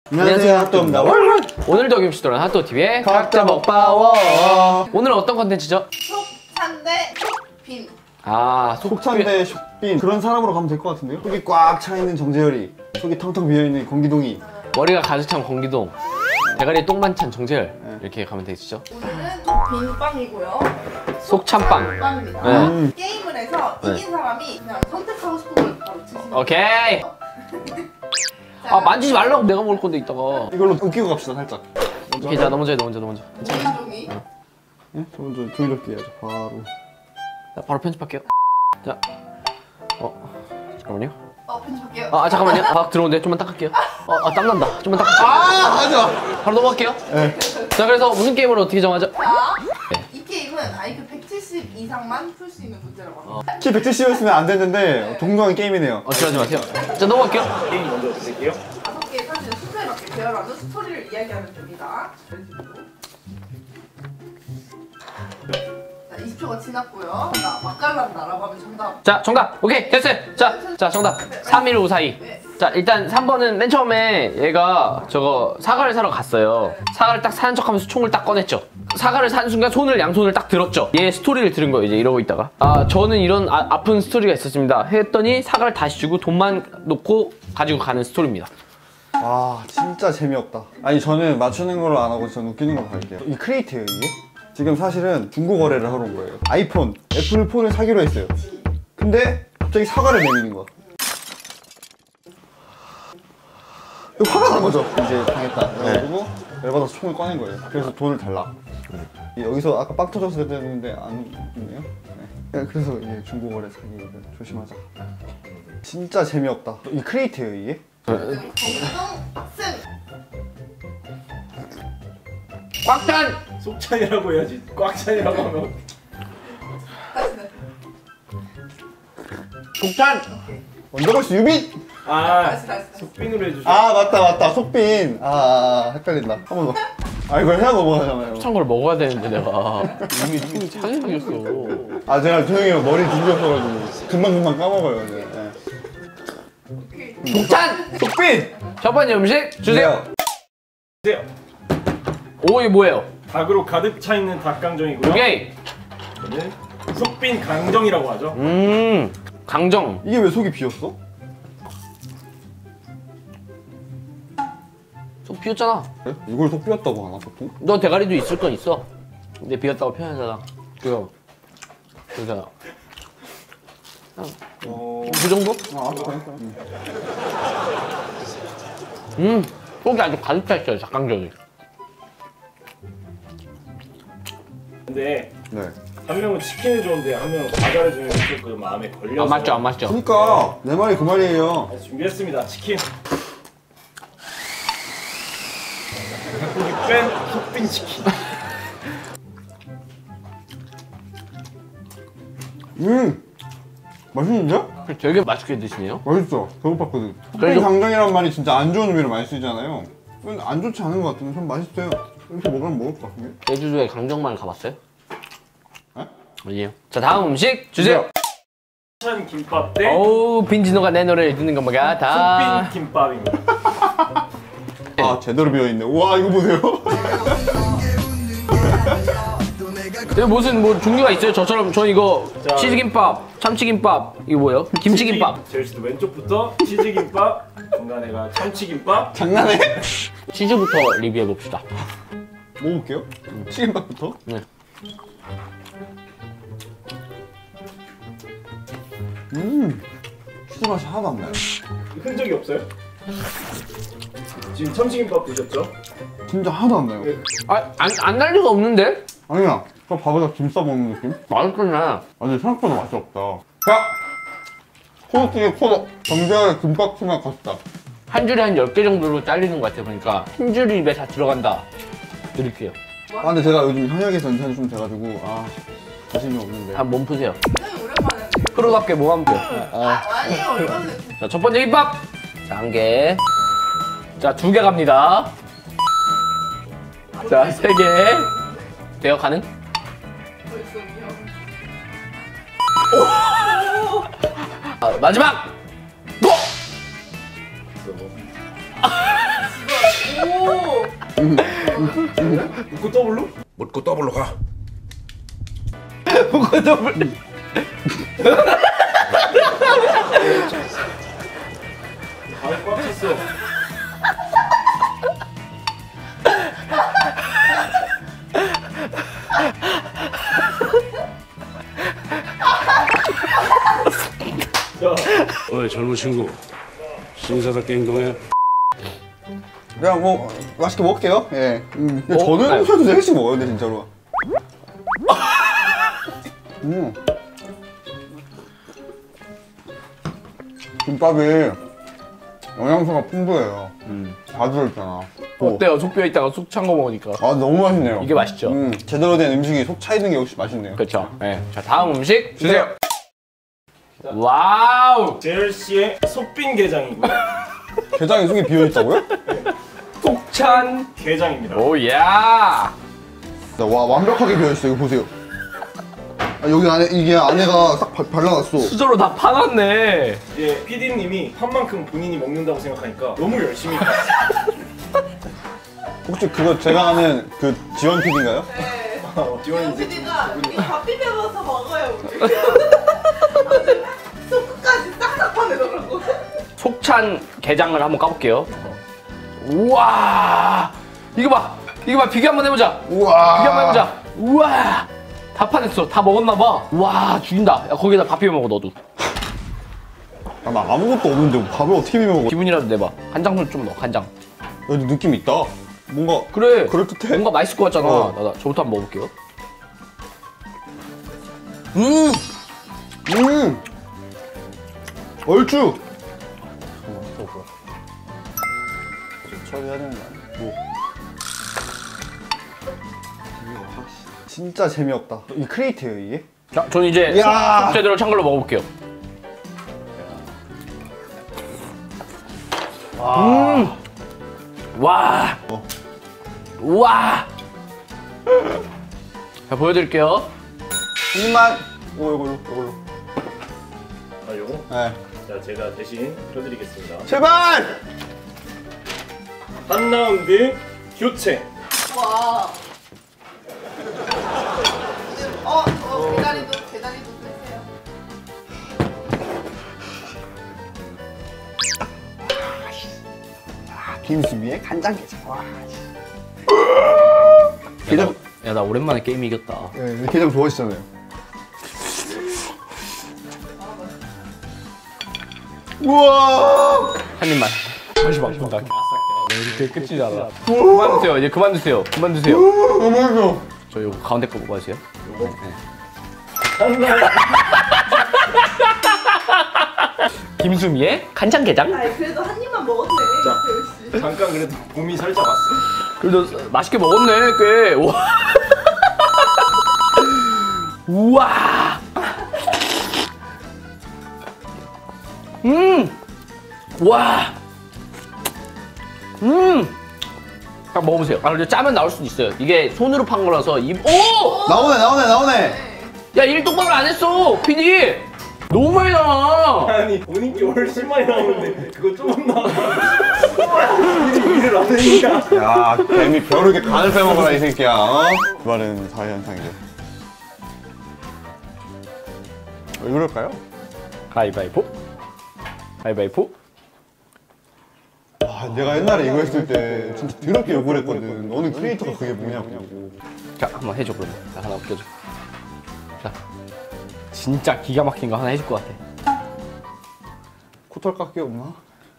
안녕하세요, 핫도그입니다. 오늘도 어김없이 돌아온 핫도그TV의 각자 먹바워. 오늘은 어떤 컨텐츠죠? 속찬대 쇼핑. 아, 속찬대 쇼핑. 그런 사람으로 가면 될 것 같은데요? 속이 꽉 차있는 정재열이, 속이 텅텅 비어있는 공기동이, 머리가 가득 찬 공기동, 대가리에 똥만 찬 정재열. 이렇게 가면 되시죠? 오늘은 빈빵이고요. 속찬빵. 빵입니다. 게임을 해서 이긴 사람이 그냥 선택하고 싶은 걸 바로 드시면 오케이. 아, 만지지 말라고. 내가 먹을 건데 이따가. 이걸로 웃기고 갑시다, 살짝. 오케이, 자, 너 먼저 해, 너 먼저. 종이. 예? 저 먼저 조이롭게 해야죠, 바로. 자, 바로 편집할게요. 자, 잠깐만요. 편집할게요. 잠깐만요. 들어오는데 좀만 닦을게요. 땀난다. 좀만 닦을게요. 하지 마! 바로 넘어갈게요. 네. 자, 그래서 무슨 게임으로 어떻게 정하죠? 자, 이 게임은 IQ 170 이상만 풀 수 있는 문제라고 합니다. 키 170이었으면 안 됐는데 동등한 게임이네요. 어찌하지 마세요. 자, 넘어갈게요. 게임 먼저 드릴게요. 5개의 사진을 순서에 맞게 배열하는 스토리를 이야기하면 됩니다. 자, 20초가 지났고요. 자, 맛깔난다라고 하면 정답. 자, 정답. 오케이, 됐어요. 자, 정답. 3154이. 자, 일단 3번은 맨 처음에 얘가 저거 사과를 사러 갔어요. 사과를 딱 사는 척하면서 총을 딱 꺼냈죠. 사과를 사는 순간 양손을 딱 들었죠. 얘 스토리를 들은 거예요, 이제 이러고 있다가. 저는 이런 아픈 스토리가 있었습니다. 했더니 사과를 다시 주고 돈만 놓고 가지고 가는 스토리입니다. 아, 진짜 재미없다. 아니, 저는 맞추는 걸로 안 하고 저는 웃기는 걸로 갈게요. 이 크리에이트예요, 이게? 지금 사실은 중고 거래를 하러 온 거예요. 아이폰, 애플폰을 사기로 했어요. 근데 갑자기 사과를 내미는 거야. 화가 난 거죠. 이제 당했다. 그래가지고 열받아서 총을 꺼낸 거예요. 그래서 돈을 달라. 여기서 아까 빵 터졌을 때 했는데 안 있네요. 네. 그래서 이제 중고 거래 사기를 조심하자. 진짜 재미없다. 이 크리에이트예요, 이게? 정동 승. 꽉찬! 속찬이라고 해야지. 꽉찬이라고 하면 국찬! 원더걸스 유빈! 다시. 속빈으로 해주세요. 아, 맞다. 속빈. 헷갈린다. 한 번 더. 이걸 해야 넘어가잖아요. 찬 걸 먹어야 되는데 내가. 이미 숨이 차게 생겼어. 제가 조용히 머리 뒤집어서가지고 금방 까먹어요. 네. 국찬! 속빈! 첫 번째 음식 주세요. 주세요. 오, 이게 뭐예요? 닭으로 가득 차 있는 닭강정이고요. 오케이. 저는 속빈 강정이라고 하죠. 강정. 이게 왜 속이 비었어? 속 비었잖아. 그래? 이걸 속 비었다고 하나, 보통? 너 대가리도 있을 건 있어. 근데 비었다고 표현하잖아. 그러잖아. 그 정도? 속이 아주 가득 차 있어요, 닭강정이. 근데 네. 한 명은 치킨을 좋아하는데 한 명은 과자를 주면 그 마음에 걸려서. 안 맞죠. 그러니까 내 말이 그 말이에요. 준비했습니다. 치킨. 닭고기 뺀 속빈 치킨. 맛있는데? 되게 맛있게 드시네요. 맛있어. 배고팠거든. 그래서- 속빈 강정이란 말이 진짜 안 좋은 의미로 많이 쓰잖아요. 안 좋지 않은 것 같은데 좀 맛있어요. 이렇게 먹으면 먹을 것 같은데? 제주도에 강정마을 가봤어요? 에? 아니에요. 자, 다음 음식 주세요. 천 김밥 대 어우, 빈진호가 내 노래를 듣는 것만 같아. 속빈 김밥입니다. 제대로 비어있네. 우와, 이거 보세요. 여기 무슨 종류가 있어요? 저처럼 저 이거 자. 치즈김밥, 참치김밥, 이거 뭐예요? 김치김밥. 제일스도 왼쪽부터 치즈김밥, 중간에가 참치김밥. 장난해? 치즈부터 리뷰해 봅시다. 먹어볼게요. 치킨밥부터. 네. 치즈 맛이 하나도 안 나요. 흔적이 없어요? 지금 참치김밥 드셨죠? 진짜 하나도 안 나요. 안 날 리가 없는데? 아니야. 저 밥에다 김 싸먹는 느낌? 맛있겠네. 아니, 생각보다 맛이 없다. 자! 코너 중에 코너. 정재열의 김밥치만 갔다. 한 줄에 한 10개 정도로 잘리는 것 같아요. 그러니까 한 줄이 입에 다 들어간다. 드릴게요. 근데 제가 요즘 현역에서 연찬이 좀 돼가지고 자신이 없는데. 한번 몸 푸세요. 굉장히 오랜만에. 프로답게 몸 한번 푸요. 아니에요, 이거는. 자, 첫 번째 김밥. 자, 1개. 자, 2개 갑니다. 자, 3개. 돼요, 가능? 마지막! 고! 묻고 더블로? 묻고 더블로 가. 묻고 더블. 아, 꽉 찼어. 어이 젊은 친구, 신사답게 행동해. 그냥 뭐 맛있게 먹을게요. 예. 근데 저는 네. 그래도 3개씩 먹어요, 근데 진짜로. 김밥이 영양소가 풍부해요. 다 들어있잖아. 어때요? 속 비어 있다가 속 찬 거 먹으니까. 아 너무 맛있네요. 이게 맛있죠? 제대로 된 음식이 속 차 있는 게 역시 맛있네요. 그렇죠. 네. 자 다음 음식 주세요. 와우. 재열 씨의 속빈 게장이고요. 게장에 속이 비어 있다고요? 속찬. 게장입니다. 오야. 와 완벽하게 비어 있어. 이거 보세요. 아, 여기 안에 이게 안에가 싹 발라놨어. 수저로 다 파놨네. 이제 PD님이 한 만큼 본인이 먹는다고 생각하니까 너무 열심히 봤어요. 혹시 그거 제가 아는 그 지원 PD인가요? 네. 지원이 이제 PD가 이거 밥 비벼 먹어서 먹어요. 소끝까지 싹싹 파내더라고. 속찬 게장을 한번 까볼게요. 우와. 이거 봐. 이거 봐. 비교 한번 해보자. 우와. 비교 한번 해보자. 우와. 다 파냈어. 다 먹었나봐. 와 죽인다. 야 거기다 밥 비벼 먹어 너도. 아, 나 아무것도 없는데 밥을 어떻게 비벼 먹어? 기분이라도 내봐. 간장도 좀 넣어. 간장. 여기 느낌 있다. 뭔가 그래. 그럴듯해. 뭔가 맛있을 것 같잖아. 어. 저부터 한번 먹어볼게요. 얼추. 처리해야 되는 거 아니야? 뭐. 진짜 재미없다. 이 크리에이트예요 이게? 자, 저는 이제 이야. 속 제대로 찬 걸로 먹어볼게요. 와. 우와. 자, 보여드릴게요. 한 입만. 오 이걸로. 아 요거? 네. 자 제가 대신 펴드리겠습니다. 제발. 한 라운드 교체. 와. 계다리도 빼세요. 김수미의 간장게장. 와. 게장. 야, 나 오랜만에 게임 이겼다. 네, 게장 좋아하시잖아요. 우와. 한 입만. 잠시만. 이렇게 끝이지 않아. 그만 드세요. 이제 그만 드세요. 그만 드세요. 어머나. 저 요거 가운데 거 먹어주세요. 한 라운드. 김수미의 간장게장. 아니 그래도 한 입만 먹었네. 자. 잠깐 그래도 곰이 살짝 왔어요. 그래도 맛있게 먹었네, 꽤. 우와. 우와. 와. 딱 먹어보세요. 아, 근데 짜면 나올 수도 있어요. 이게 손으로 판 거라서 오! 나오네. 야, 일 똑바로 안 했어, PD. 너무 많이 나와. 아니 본인 게 훨씬 많이 나오는데 그거 조금 나와. 일을 안 하니까. 야, 개미 벼룩에 간을 빼먹어라 이 새끼야. 어? 그 말은 자연상이죠. 왜 그럴까요? 가위바위보. 가위바위보. 와, 내가 옛날에 이거 했을 때 진짜 더럽게 욕을 했거든. 너는 크리에이터가 그게 뭐냐고. 자, 한번 해줘, 그러면. 나 하나 웃겨줘. 자. 진짜 기가 막힌 거 하나 해줄 것 같아. 코털 깎기 없나?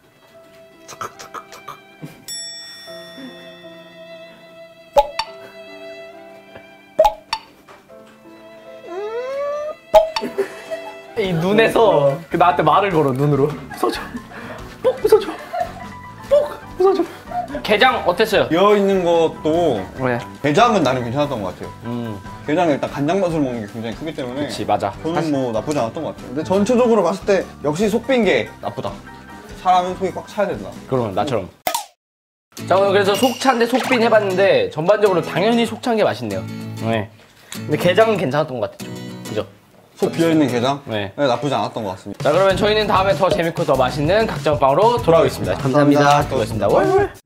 이 눈에서 그 나한테 말을 걸어, 눈으로. 웃어줘. 뽁 웃어줘. 뽁 웃어줘. 게장 어땠어요? 비어 있는 것도 왜? 게장은 나름 괜찮았던 것 같아요. 게장은 일단 간장 맛을 먹는 게 굉장히 크기 때문에. 그치, 맞아. 저는 뭐 나쁘지 않았던 것 같아요. 근데 전체적으로 봤을 때 역시 속 빈 게 나쁘다. 사람은 속이 꽉 차야 된다. 그러면 나처럼. 자, 오늘 그래서 속찬 대 속빈 해봤는데 전반적으로 당연히 속찬 게 맛있네요. 네. 근데 게장은 괜찮았던 것 같아요. 그죠? 속 비어 있는 게장? 네. 나쁘지 않았던 것 같습니다. 자, 그러면 저희는 다음에 더 재밌고 더 맛있는 각자 먹방으로 돌아오겠습니다. 감사합니다. 감사합니다. 수고하셨습니다. 월.